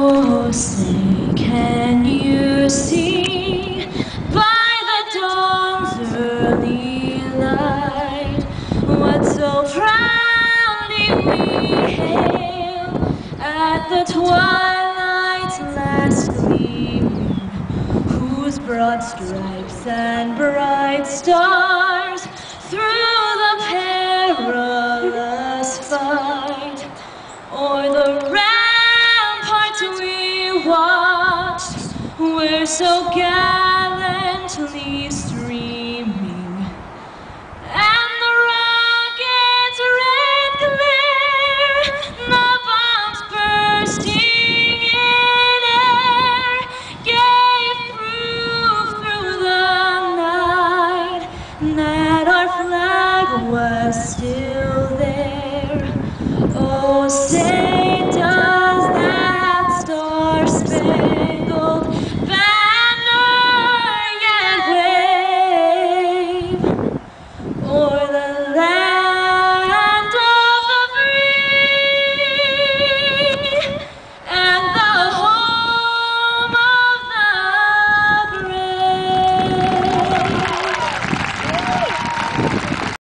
Oh, say, can you see by the dawn's early light what so proudly we hail at the twilight's last gleaming, whose broad stripes and bright stars through the perilous fight o'er the ramparts we watched were so gallantly